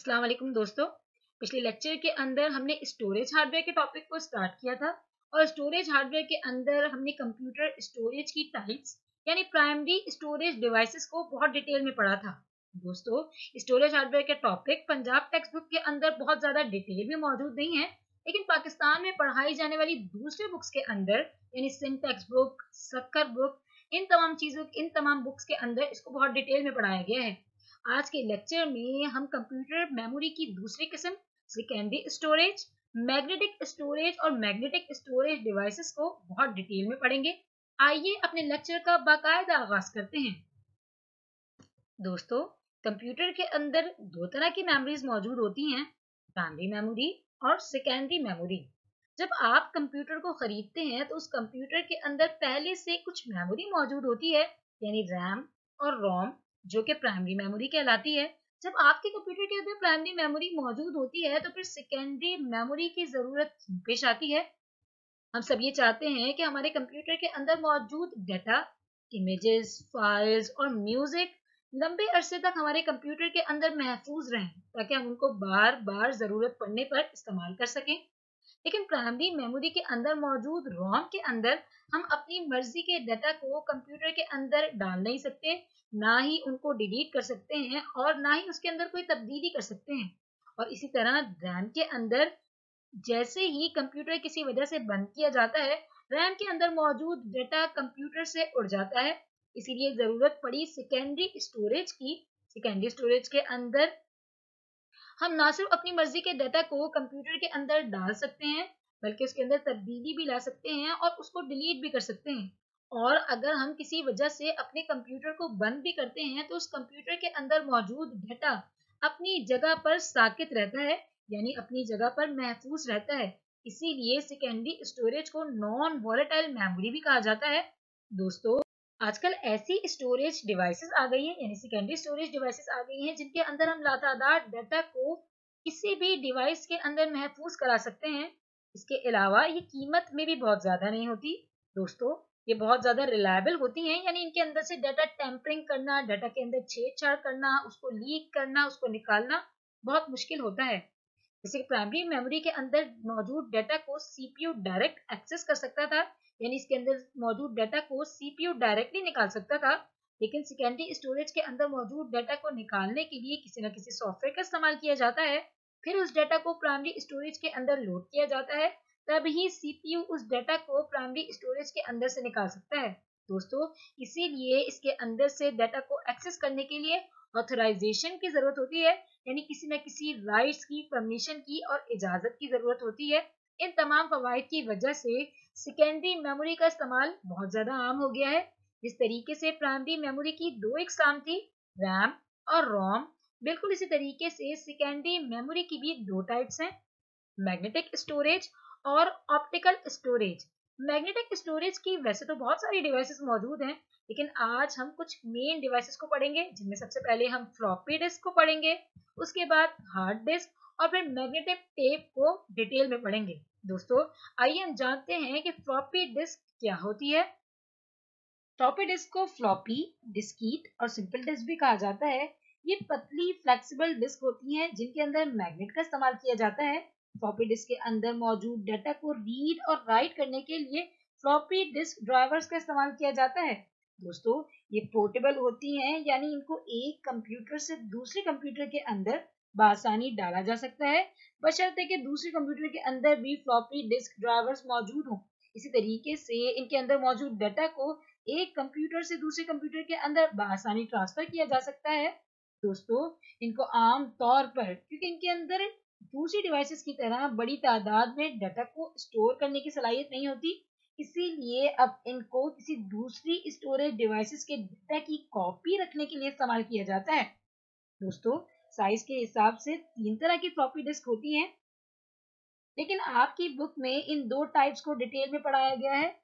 अस्सलाम वालेकुम दोस्तों। पिछले लेक्चर के अंदर हमने स्टोरेज हार्डवेयर के टॉपिक को स्टार्ट किया था और स्टोरेज हार्डवेयर के अंदर हमने कंप्यूटर स्टोरेज की टाइप्स यानी प्राइमरी स्टोरेज डिवाइसेस को बहुत डिटेल में पढ़ा था। दोस्तों, स्टोरेज हार्डवेयर के टॉपिक पंजाब टेक्स्ट बुक के अंदर बहुत ज़्यादा डिटेल में मौजूद नहीं है, लेकिन पाकिस्तान में पढ़ाई जाने वाली दूसरे बुक्स के अंदर यानी Sindh textbook, Sukkur book, इन तमाम बुक्स के अंदर इसको बहुत डिटेल में पढ़ाया गया है। आज के लेक्चर में हम कंप्यूटर मेमोरी की दूसरी किस्म सेकेंडरी स्टोरेज, मैग्नेटिक स्टोरेज और मैग्नेटिक स्टोरेज डिवाइसेस को बहुत डिटेल में पढ़ेंगे। आइए अपने लेक्चर का बाकायदा आगाज करते हैं। दोस्तों, कंप्यूटर के अंदर दो तरह की मेमोरीज मौजूद होती हैं, प्राइमरी मेमोरी और सेकेंडरी मेमोरी। जब आप कंप्यूटर को खरीदते हैं तो उस कंप्यूटर के अंदर पहले से कुछ मेमोरी मौजूद होती है यानी रैम और रोम, जो कि प्राइमरी मेमोरी कहलाती है। जब आपके कंप्यूटर के अंदर प्राइमरी मेमोरी मौजूद होती है तो फिर सेकेंडरी मेमोरी की जरूरत पेश आती है। हम सब ये चाहते हैं कि हमारे कंप्यूटर के अंदर मौजूद डेटा, इमेजेस, फाइल्स और म्यूजिक लंबे अरसे तक हमारे कंप्यूटर के अंदर महफूज रहें ताकि हम उनको बार बार जरूरत पड़ने पर इस्तेमाल कर सकें। लेकिन प्राइमरी मेमोरी के अंदर मौजूद रोम के अंदर हम अपनी मर्जी के डाटा को कंप्यूटर के अंदर डाल नहीं सकते, ना ही उनको डिलीट कर सकते हैं और ना ही उसके अंदर कोई तब्दीली कर सकते हैं। और इसी तरह रैम के अंदर जैसे ही कंप्यूटर किसी वजह से बंद किया जाता है, रैम के अंदर मौजूद डाटा कंप्यूटर से उड़ जाता है। इसीलिए जरूरत पड़ी सेकेंडरी स्टोरेज की। सेकेंडरी स्टोरेज के अंदर हम ना सिर्फ अपनी मर्जी के डाटा को कंप्यूटर के अंदर डाल सकते हैं, बल्कि उसके अंदर तब्दीली भी ला सकते हैं और उसको डिलीट भी कर सकते हैं। और अगर हम किसी वजह से अपने कंप्यूटर को बंद भी करते हैं तो उस कंप्यूटर के अंदर मौजूद डाटा अपनी जगह पर साकित रहता है यानी अपनी जगह पर महफूज रहता है। इसीलिए सेकेंडरी स्टोरेज को नॉन वॉलेटाइल मेमोरी भी कहा जाता है। दोस्तों, आजकल ऐसी स्टोरेज डिवाइसेस आ गई हैं यानी सेकेंडरी स्टोरेज डिवाइसेस आ गई हैं जिनके अंदर हम लातादार डाटा को किसी भी डिवाइस के अंदर महफूज करा सकते हैं। इसके अलावा ये कीमत में भी बहुत ज्यादा नहीं होती। दोस्तों, ये बहुत ज्यादा रिलायबल होती हैं यानी इनके अंदर से डाटा टेम्परिंग करना, डाटा के अंदर छेड़छाड़ करना, उसको लीक करना, उसको निकालना बहुत मुश्किल होता है। जैसे प्राइमरी मेमोरी के अंदर मौजूद डाटा को सीपीयू डायरेक्ट एक्सेस कर सकता था यानी इसके अंदर मौजूद डाटा को सीपीयू डायरेक्टली निकाल सकता था, लेकिन सेकेंडरी स्टोरेज के अंदर मौजूद डाटा को निकालने के लिए किसी न किसी सॉफ्टवेयर का इस्तेमाल किया जाता है। फिर उस डाटा को प्राइमरी स्टोरेज के अंदर लोड किया जाता है, तभी सीपीयू उस डाटा को प्राइमरी स्टोरेज के अंदर से निकाल सकता है। दोस्तों, इसीलिए इसके अंदर से डाटा को एक्सेस करने के लिए ऑथराइजेशन की जरूरत होती है यानी किसी न किसी राइट्स की, परमिशन की और इजाजत की जरूरत होती है। इन तमाम फवाइद की वजह से सेकेंडरी मेमोरी का इस्तेमाल बहुत ज्यादा आम हो गया है। जिस तरीके से प्राइमरी मेमोरी की दो इकसाम थी, रैम और रोम, बिल्कुल इसी तरीके से सेकेंडरी मेमोरी की भी दो टाइप्स हैं, मैग्नेटिक स्टोरेज और ऑप्टिकल स्टोरेज। मैग्नेटिक स्टोरेज की वैसे तो बहुत सारी डिवाइसेस मौजूद हैं, लेकिन आज हम कुछ मेन डिवाइसेस को पढ़ेंगे, जिनमें सबसे पहले हम फ्लॉपी डिस्क को पढ़ेंगे, उसके बाद हार्ड डिस्क और फिर मैग्नेटिक टेप को डिटेल में पढ़ेंगे। दोस्तों, आइए हम जानते हैं कि फ्लॉपी डिस्क क्या होती है। फ्लॉपी डिस्क को फ्लॉपी, डिस्कीट और सिंपल डिस्क भी कहा जाता है। ये पतली फ्लेक्सिबल डिस्क होती हैं जिनके अंदर मैग्नेट का इस्तेमाल किया जाता है। फ्लॉपी डिस्क के अंदर मौजूद डाटा को रीड और राइट करने के लिए फ्लॉपी डिस्क ड्राइवर्स का इस्तेमाल किया जाता है। दोस्तों, ये पोर्टेबल होती हैं यानी इनको एक कंप्यूटर से दूसरे कंप्यूटर के अंदर बआसानी डाला जा सकता है, बशर्ते कि दूसरे कंप्यूटर के अंदर भी फ्लॉपी डिस्क ड्राइवर्स मौजूद हों। इसी तरीके से इनके अंदर मौजूद डाटा को एक कंप्यूटर से दूसरे कंप्यूटर के अंदर बआसानी ट्रांसफर किया जा सकता है। दोस्तों, इनको आम तौर पर, क्योंकि इनके अंदर दूसरी डिवाइसेस की तरह बड़ी तादाद में डाटा को स्टोर करने की सलाहियत नहीं होती, इसीलिए अब इनको किसी दूसरी स्टोरेज डिवाइसेस के डाटा की कॉपी रखने के लिए इस्तेमाल किया जाता है। दोस्तों, साइज के हिसाब से तीन तरह की फ्लॉपी डिस्क होती हैं, लेकिन आपकी बुक में इन दो टाइप्स को डिटेल में पढ़ाया गया है,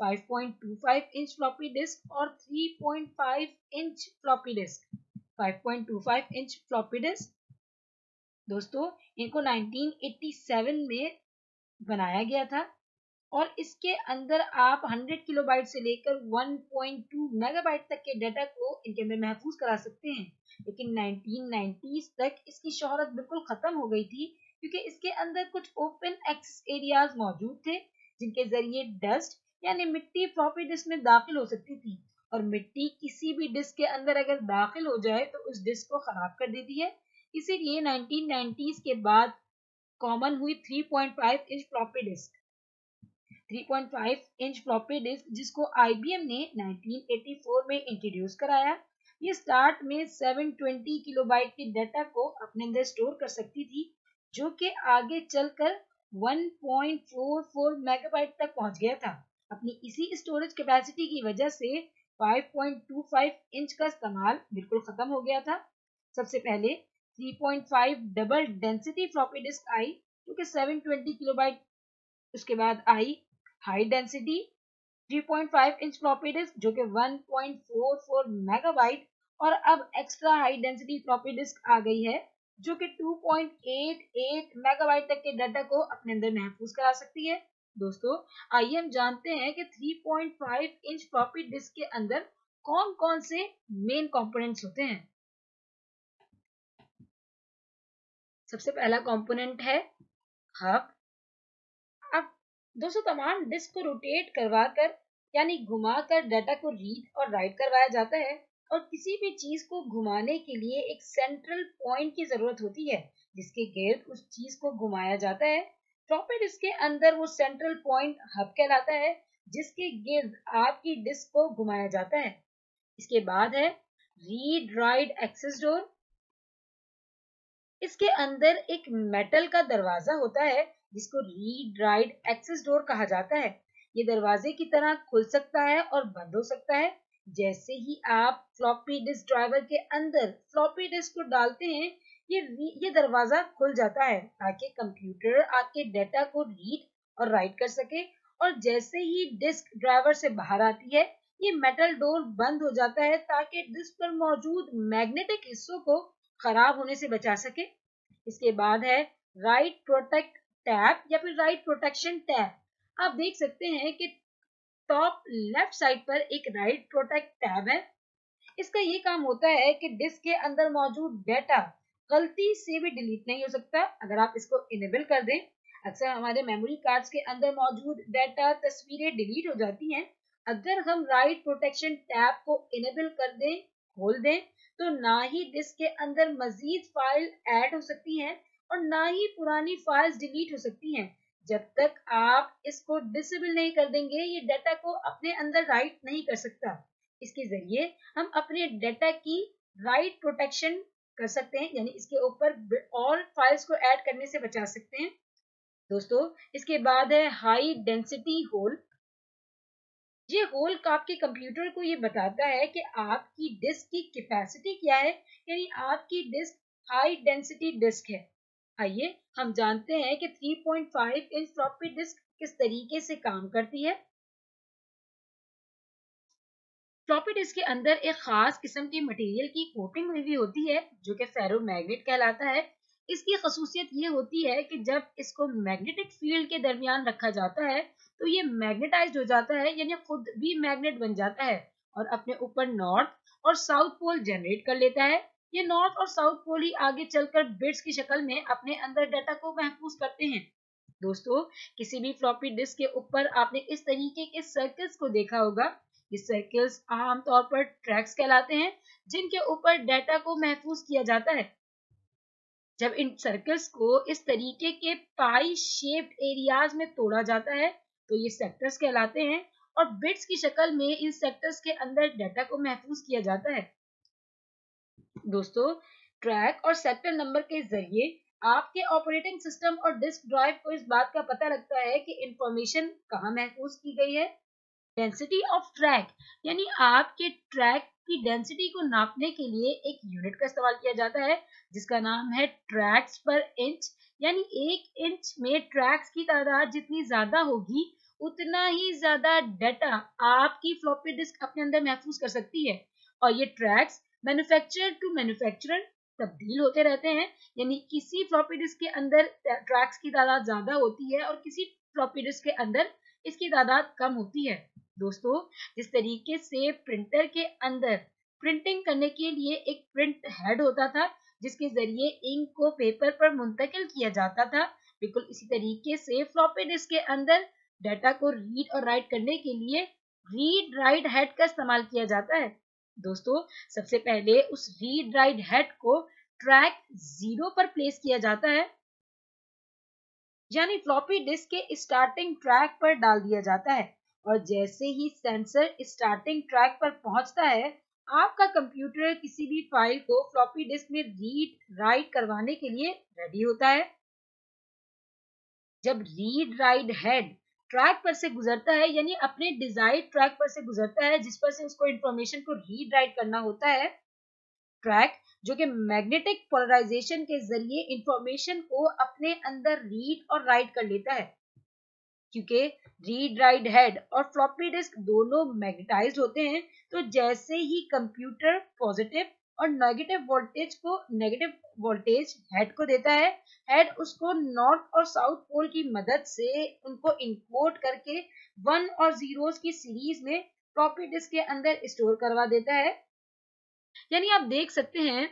5.25 इंच फ्लॉपी डिस्क और 3.5 inch floppy disk. 5.25 inch floppy disk, दोस्तों, इनको 1987 में बनाया गया था और इसके अंदर आप 100 किलोबाइट से लेकर 1.2 मेगाबाइट तक के डाटा को इनके अंदर महफूज करा सकते हैं। लेकिन 1990s तक इसकी शोहरत बिल्कुल खत्म हो गई थी, क्योंकि इसके अंदर कुछ ओपन एक्सेस एरियाज मौजूद थे जिनके जरिए डस्ट यानी मिट्टी फ्लॉपी डिस्क में दाखिल हो सकती थी, और मिट्टी किसी भी डिस्क के अंदर अगर दाखिल हो जाए तो उस डिस्क को खराब कर देती है। इसीलिए 1990s के बाद कॉमन हुई 3.5 inch floppy disk. 3.5 inch floppy disk जिसको IBM ने 1984 में इंट्रोड्यूस कराया। ये स्टार्ट में 720 किलोबाइट के डाटा को अपने अंदर स्टोर कर सकती थी, जो कि आगे चलकर 1.44 मेगाबाइट तक पहुंच गया था। अपनी इसी स्टोरेज कैपेसिटी की वजह से 5.25 इंच का इस्तेमाल बिल्कुल खत्म हो गया था। सबसे पहले 3.5 डबल डेंसिटी फ्लॉपी डिस्क आई, जो कि 720 किलोबाइट। उसके बाद आई high density 3.5 inch floppy disk, जो कि 1.44 मेगाबाइट, और अब extra high density floppy disk आ गई है, जो कि 2.88 मेगाबाइट तक के डाटा को अपने अंदर महफूज करा सकती है। दोस्तों, आइए हम जानते हैं कि 3.5 इंच फ्लॉपी डिस्क के अंदर कौन कौन से मेन कंपोनेंट्स होते हैं। सबसे पहला कंपोनेंट है हब। अब दोस्तों, तमाम डिस्क को रोटेट करवाकर यानी घुमाकर डाटा को रीड और राइट करवाया जाता है, और किसी भी चीज को घुमाने के लिए एक सेंट्रल पॉइंट की जरूरत होती है जिसके गिर्द उस चीज को घुमाया जाता है। फ्लॉपी डिस्क के अंदर वो सेंट्रल पॉइंट हब कहलाता है, जिसके गिर्द आपकी डिस्क को घुमाया जाता है। इसके बाद है रीड राइट एक्सेस डोर। इसके अंदर एक मेटल का दरवाजा होता है जिसको रीड राइट एक्सेस डोर कहा जाता है। ये दरवाजे की तरह खुल सकता है और बंद हो सकता है। जैसे ही आप फ्लॉपी डिस्क ड्राइवर के अंदर फ्लॉपी डिस्क को डालते हैं, ये दरवाजा खुल जाता है ताकि कंप्यूटर आपके डाटा को रीड और राइट कर सके। और जैसे ही डिस्क ड्राइवर से बाहर आती है, ये मेटल डोर बंद हो जाता है ताकि डिस्क पर मौजूद मैग्नेटिक हिस्सों को खराब होने से बचा सके। इसके बाद है राइट प्रोटेक्ट टैब या फिर राइट प्रोटेक्शन टैब। आप देख सकते हैं कि टॉप लेफ्ट साइड पर एक राइट प्रोटेक्ट टैब है। इसका ये काम होता है कि डिस्क के अंदर मौजूद डाटा गलती से भी डिलीट नहीं हो सकता अगर आप इसको इनेबल कर दें। अक्सर हमारे मेमोरी कार्ड्स के अंदर मौजूद डाटा तस्वीरें डिलीट हो जाती हैं। अगर हम राइट प्रोटेक्शन टैब को इनेबल कर दें, खोल दें, तो ना ही डिस्क के अंदर मजीद फाइल ऐड हो सकती हैं और ना ही पुरानी फाइल्स डिलीट हो सकती हैं। जब तक आप इसको डिसेबल नहीं कर देंगे, ये डाटा को अपने अंदर राइट नहीं कर सकता। इसके जरिए हम अपने डाटा की राइट प्रोटेक्शन कर सकते हैं, यानी इसके ऊपर और फाइल्स को ऐड करने से बचा सकते हैं। दोस्तों, इसके बाद है हाई डेंसिटी होल। ये होल आपके कंप्यूटर को ये बताता है कि आपकी डिस्क की कैपेसिटी क्या है, यानी आपकी डिस्क हाई डेंसिटी डिस्क है। आइए हम जानते हैं कि 3.5 इंच फ्लॉपी डिस्क किस तरीके से काम करती है। फ्लॉपी डिस्क के अंदर एक खास किस्म के मटेरियल की कोटिंग हुई होती है जो कि फेरोमैग्नेट कहलाता है। इसकी खसूसियत ये होती है कि जब इसको मैग्नेटिक फील्ड के दरमियान रखा जाता है तो ये मैग्नेटाइज्ड हो जाता है, यानी खुद भी मैग्नेट बन जाता है और अपने ऊपर नॉर्थ और साउथ पोल जनरेट कर लेता है। ये नॉर्थ और साउथ पोल ही आगे चलकर बिट्स की शक्ल में अपने अंदर डाटा को महफूज करते हैं। दोस्तों, किसी भी फ्लॉपी डिस्क के ऊपर आपने इस तरीके के सर्कल्स को देखा होगा। ये सर्कल्स आमतौर पर ट्रैक्स कहलाते हैं जिनके ऊपर डाटा को महफूज किया जाता है। जब इन सर्कल्स को इस तरीके के पाई शेप्ड एरियाज में तोड़ा जाता है तो ये सेक्टर्स कहलाते हैं और बिट्स की शक्ल में इन सेक्टर्स के अंदर डाटा को महफूज किया जाता है। दोस्तों, ट्रैक और सेक्टर नंबर के जरिए आपके ऑपरेटिंग सिस्टम और डिस्क ड्राइव को इस बात का पता लगता है कि इंफॉर्मेशन कहाँ महफूज की गई है। डेंसिटी ऑफ ट्रैक, यानी आपके ट्रैक की डेंसिटी को नापने के लिए एक यूनिट का इस्तेमाल किया जाता है जिसका नाम है ट्रैक्स पर इंच। यानी एक इंच में ट्रैक्स की तादाद जितनी ज्यादा होगी उतना ही ज्यादा डाटा आपकी फ्लॉपी डिस्क अपने अंदर महफूज कर सकती है। और ये ट्रैक्स मैन्युफैक्चरर टू मैन्युफैक्चरर तब्दील होते रहते हैं, यानी किसी फ्लॉपी डिस्क के अंदर ट्रैक्स की तादाद ज्यादा होती है और किसी फ्लॉपी डिस्क के अंदर इसकी तादाद कम होती है। दोस्तों, जिस तरीके से प्रिंटर के अंदर प्रिंटिंग करने के लिए एक प्रिंट हेड होता था जिसके जरिए इंक को पेपर पर मुंतकिल किया जाता था, बिल्कुल इसी तरीके से फ्लॉपी डिस्क के अंदर डाटा को रीड और राइट करने के लिए रीड राइट हेड का इस्तेमाल किया जाता है। दोस्तों, सबसे पहले उस रीड राइट हेड को ट्रैक 0 पर प्लेस किया जाता है, यानी फ्लॉपी डिस्क के स्टार्टिंग ट्रैक पर डाल दिया जाता है, और जैसे ही सेंसर स्टार्टिंग ट्रैक पर पहुंचता है, आपका कंप्यूटर किसी भी फाइल को फ्लॉपी डिस्क में रीड राइट करवाने के लिए रेडी होता है। जब रीड राइट हेड ट्रैक पर से गुजरता है, यानी अपने डिजायर्ड ट्रैक पर से गुजरता है जिस पर से उसको इंफॉर्मेशन को रीड राइट करना होता है, ट्रैक जो कि मैग्नेटिक पोलराइजेशन के जरिए इंफॉर्मेशन को अपने अंदर रीड और राइट कर लेता है। क्योंकि रीड राइट हेड और फ्लॉपी डिस्क दोनों मैग्नेटाइज्ड होते हैं, तो जैसे ही कंप्यूटर पॉजिटिव और नेगेटिव वोल्टेज हेड को देता है, हेड उसको नॉर्थ और साउथ पोल की मदद से उनको इनकोड करके 1 और 0 की सीरीज में फ्लॉपी डिस्क के अंदर स्टोर करवा देता है। यानी आप देख सकते हैं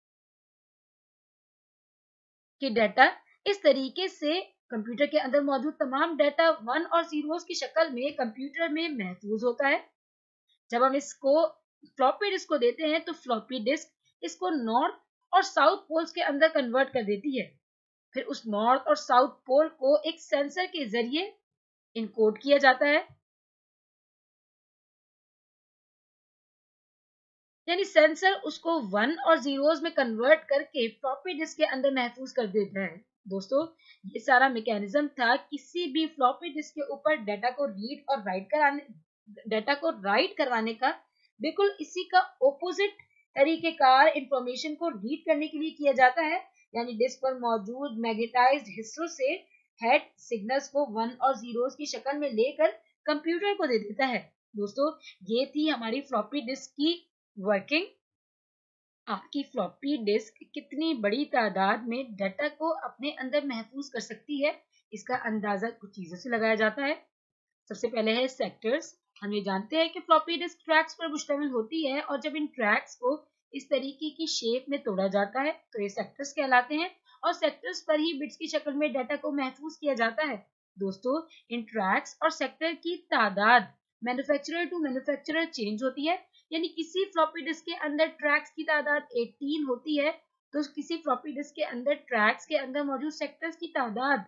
कि डाटा इस तरीके से कंप्यूटर के अंदर मौजूद तमाम डाटा 1 और 0 की शक्ल में कंप्यूटर में महफूज होता है। जब हम इसको फ्लॉपी डिस्क को देते हैं तो फ्लॉपी डिस्क इसको नॉर्थ और साउथ पोल्स के अंदर कन्वर्ट कर देती है। फिर उस नॉर्थ और साउथ पोल को एक सेंसर के जरिए इनकोड किया जाता है, यानी सेंसर उसको 1 और 0 में कन्वर्ट करके फ्लॉपी डिस्क के अंदर महफूज कर देता है। दोस्तों, ये सारा मैकेनिज्म था किसी भी फ्लॉपी डिस्क के ऊपर डाटा को राइट करवाने का। बिल्कुल इसी का ऑपोजिट तरीकेकार इंफॉर्मेशन को रीड करने के लिए किया जाता है, यानी डिस्क पर मौजूद मैग्नेटाइज्ड हिस्सों से हेड सिग्नल्स को 1 और 0 की शक्ल में लेकर कंप्यूटर को दे देता है। दोस्तों, ये थी हमारी फ्लॉपी डिस्क की वर्किंग। आपकी फ्लॉपी डिस्क कितनी बड़ी तादाद में डाटा को अपने अंदर महफूज कर सकती है, इसका अंदाजा कुछ चीजों से लगाया जाता है। सबसे पहले है सेक्टर्स। हम ये जानते हैं कि फ्लॉपी डिस्क ट्रैक्स पर मुश्तमिल होती है, और जब इन ट्रैक्स को इस तरीके की शेप में तोड़ा जाता है तो ये सेक्टर्स कहलाते हैं, और सेक्टर्स पर ही बिट्स की शक्ल में डाटा को महफूज किया जाता है। दोस्तों, इन ट्रैक्स और सेक्टर की तादाद मैन्युफैक्चरर टू मैन्युफैक्चरर चेंज होती है, यानी किसी फ्लॉपी डिस्क के अंदर ट्रैक्स की तादाद 18 होती है, तो किसी फ्लॉपी डिस्क के अंदर ट्रैक्स के अंदर मौजूद सेक्टर्स की तादाद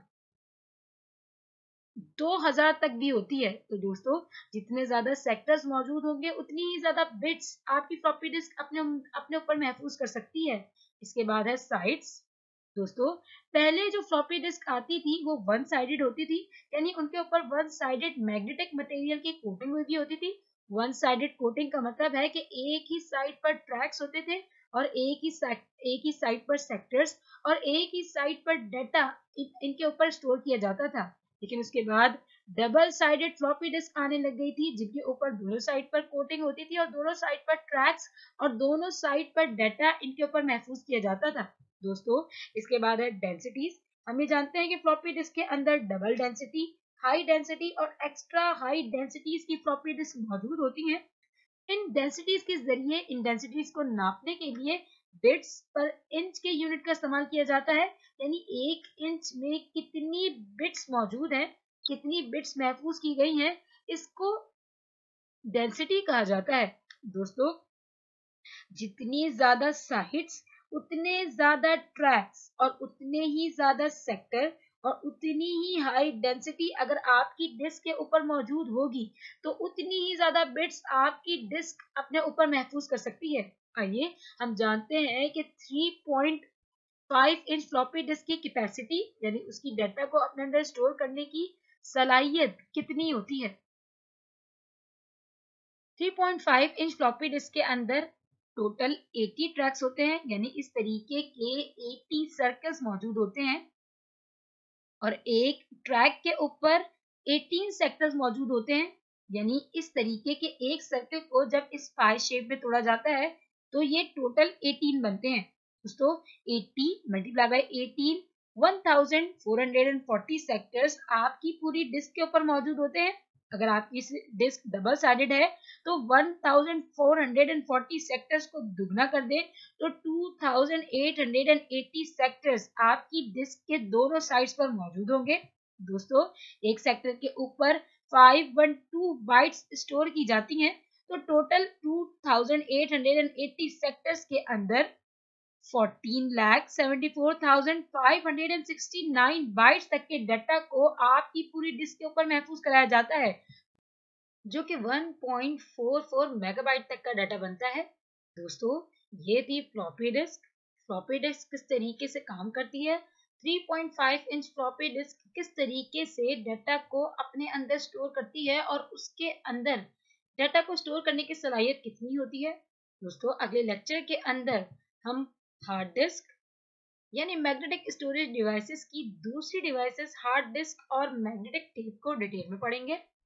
2000 तक भी होती है। तो दोस्तों, जितने ज्यादा सेक्टर्स मौजूद होंगे उतनी ही ज्यादा बिट्स आपकी फ्लॉपी डिस्क अपने ऊपर महफूज कर सकती है। इसके बाद है साइड्स। दोस्तों, पहले जो फ्लॉपी डिस्क आती थी वो वन साइडेड होती थी, यानी उनके ऊपर वन साइडेड मैग्नेटिक मटेरियल की कोटिंग हुई होती थी। वन साइडेड कोटिंग का मतलब है कि एक ही साइड पर ट्रैक्स होते थे, और एक ही साइड पर सेक्टर्स, और एक ही साइड पर डाटा इनके ऊपर स्टोर किया जाता था। लेकिन उसके बाद डबल साइडेड फ्लॉपी डिस्क आने लग गई थी, जिनके ऊपर दोनों साइड पर कोटिंग होती थी, और दोनों साइड पर ट्रैक्स और दोनों साइड पर डाटा इनके ऊपर महफूज किया जाता था। दोस्तों, इसके बाद है डेंसिटीज। हम ये जानते हैं कि फ्लॉपी डिस्क के अंदर डबल डेंसिटी, हाई डेंसिटी और एक्स्ट्रा हाई डेंसिटीज की फ्लॉपी डिस्क मौजूद होती हैं। इन डेंसिटीज के जरिए इन डेंसिटीज को नापने के लिए बिट्स पर इंच के यूनिट का इस्तेमाल किया जाता है, यानी एक इंच में कितनी बिट्स मौजूद हैं, कितनी बिट्स महफूज की गई हैं, इसको डेंसिटी कहा जाता है। दोस्तों, जितनी ज्यादा साइड्स उतने ज्यादा ट्रैक्स और उतने ही ज्यादा सेक्टर और उतनी ही हाई डेंसिटी अगर आपकी डिस्क के ऊपर मौजूद होगी, तो उतनी ही ज्यादा बिट्स आपकी डिस्क अपने ऊपर महफूज कर सकती है। आइए हम जानते हैं कि 3.5 इंच फ्लॉपी डिस्क की कैपेसिटी, यानी उसकी डाटा को अपने अंदर स्टोर करने की सलाहियत कितनी होती है। 3.5 इंच फ्लॉपी डिस्क के अंदर टोटल 80 ट्रैक्स होते हैं, यानी इस तरीके के 80 सर्कल्स मौजूद होते हैं, और एक ट्रैक के ऊपर 18 सेक्टर्स मौजूद होते हैं, यानी इस तरीके के एक सर्कल को जब इस पाई शेप में तोड़ा जाता है तो ये टोटल 18 बनते हैं। दोस्तों, 80 मल्टीप्लाई बाय 18 1440 सेक्टर्स आपकी पूरी डिस्क के ऊपर मौजूद होते हैं। अगर आपकी डिस्क डबल साइडेड है तो 1440 सेक्टर्स को दुगना कर दें तो 2880 सेक्टर्स आपकी डिस्क के दोनों साइड्स पर मौजूद होंगे। दोस्तों, एक सेक्टर के ऊपर 512 बाइट्स स्टोर की जाती हैं, तो टोटल 2880 सेक्टर्स के अंदर 14,74,569 बाइट्स तक के डाटा को आपकी पूरी डिस्क के ऊपर महफूज कराया जाता है, जो कि 1.44 मेगाबाइट तक का डाटा बनता है। दोस्तों, ये थी फ्लॉपी डिस्क। फ्लॉपी डिस्क किस तरीके से काम करती है, 3.5 इंच फ्लॉपी डिस्क किस तरीके से डाटा को अपने अंदर स्टोर करती है और उसके अंदर डाटा को स्टोर करने की सलाहियत कितनी होती है। दोस्तों, अगले लेक्चर के अंदर हम हार्ड डिस्क यानी मैग्नेटिक स्टोरेज डिवाइसेस की दूसरी डिवाइसेस हार्ड डिस्क और मैग्नेटिक टेप को डिटेल में पढ़ेंगे।